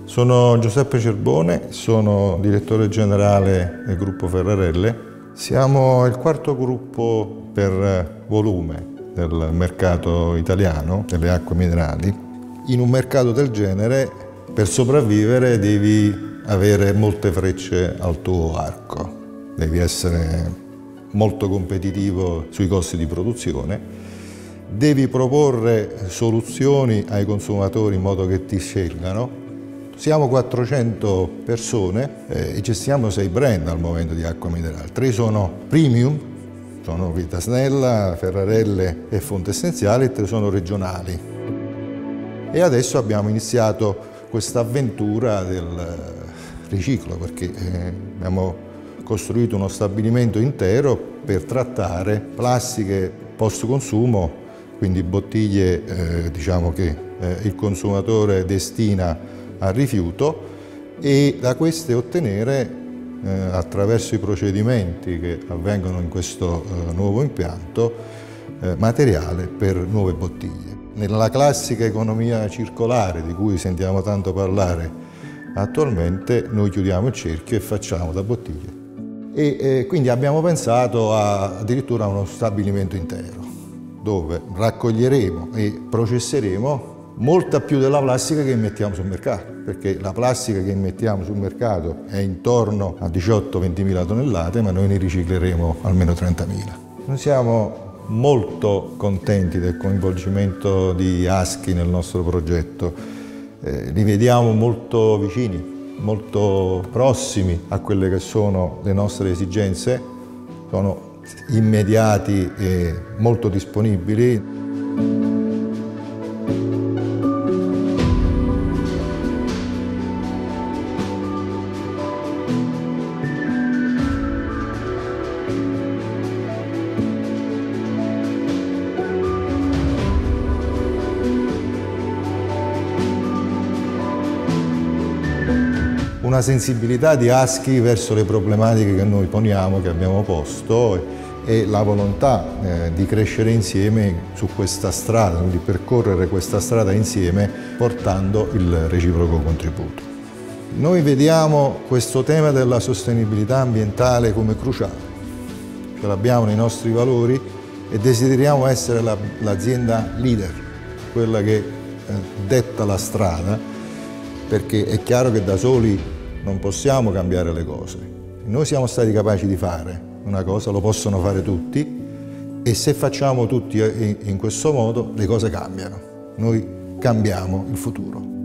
Sono Giuseppe Cerbone, sono direttore generale del gruppo Ferrarelle. Siamo il quarto gruppo per volume del mercato italiano delle acque minerali. In un mercato del genere, per sopravvivere, devi avere molte frecce al tuo arco. Devi essere molto competitivo sui costi di produzione. Devi proporre soluzioni ai consumatori in modo che ti scelgano. Siamo 400 persone e gestiamo 6 brand al momento di acqua minerale. 3 sono premium, sono Vitasnella, Ferrarelle e Fonte Essenziale, e 3 sono regionali. E adesso abbiamo iniziato questa avventura del riciclo, perché abbiamo costruito uno stabilimento intero per trattare plastiche post consumo, quindi bottiglie diciamo che il consumatore destina al rifiuto, e da queste ottenere attraverso i procedimenti che avvengono in questo nuovo impianto materiale per nuove bottiglie. Nella classica economia circolare di cui sentiamo tanto parlare attualmente, noi chiudiamo il cerchio e facciamo da bottiglie. E quindi abbiamo pensato addirittura a uno stabilimento intero dove raccoglieremo e processeremo molta più della plastica che immettiamo sul mercato, perché la plastica che immettiamo sul mercato è intorno a 18-20 mila tonnellate, ma noi ne ricicleremo almeno 30.000. Noi siamo molto contenti del coinvolgimento di ASCI nel nostro progetto, li vediamo molto vicini, molto prossimi a quelle che sono le nostre esigenze, sono immediati e molto disponibili. Una sensibilità di ASCI verso le problematiche che noi poniamo, che abbiamo posto, e la volontà di crescere insieme su questa strada, di percorrere questa strada insieme portando il reciproco contributo. Noi vediamo questo tema della sostenibilità ambientale come cruciale, ce l'abbiamo nei nostri valori e desideriamo essere l'azienda leader, quella che detta la strada, perché è chiaro che da soli non possiamo cambiare le cose. Noi siamo stati capaci di fare una cosa, lo possono fare tutti, e se facciamo tutti in questo modo le cose cambiano. Noi cambiamo il futuro.